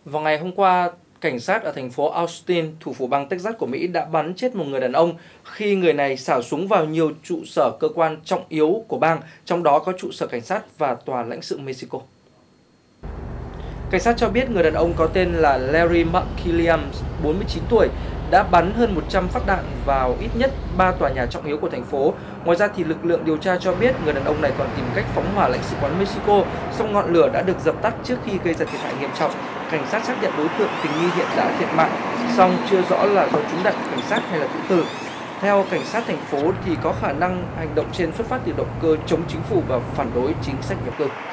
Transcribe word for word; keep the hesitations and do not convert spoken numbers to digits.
Vào ngày hôm qua, cảnh sát ở thành phố Austin, thủ phủ bang Texas của Mỹ đã bắn chết một người đàn ông khi người này xả súng vào nhiều trụ sở cơ quan trọng yếu của bang, trong đó có trụ sở cảnh sát và tòa lãnh sự Mexico. Cảnh sát cho biết người đàn ông có tên là Larry McWilliams, bốn mươi chín tuổi, đã bắn hơn một trăm phát đạn vào ít nhất ba tòa nhà trọng yếu của thành phố. Ngoài ra thì lực lượng điều tra cho biết người đàn ông này còn tìm cách phóng hỏa lãnh sự quán Mexico, song ngọn lửa đã được dập tắt trước khi gây ra thiệt hại nghiêm trọng. Cảnh sát xác nhận đối tượng tình nghi hiện đã thiệt mạng, song chưa rõ là do trúng đạn cảnh sát hay là tự tử. Theo cảnh sát thành phố thì có khả năng hành động trên xuất phát từ động cơ chống chính phủ và phản đối chính sách nhập cư.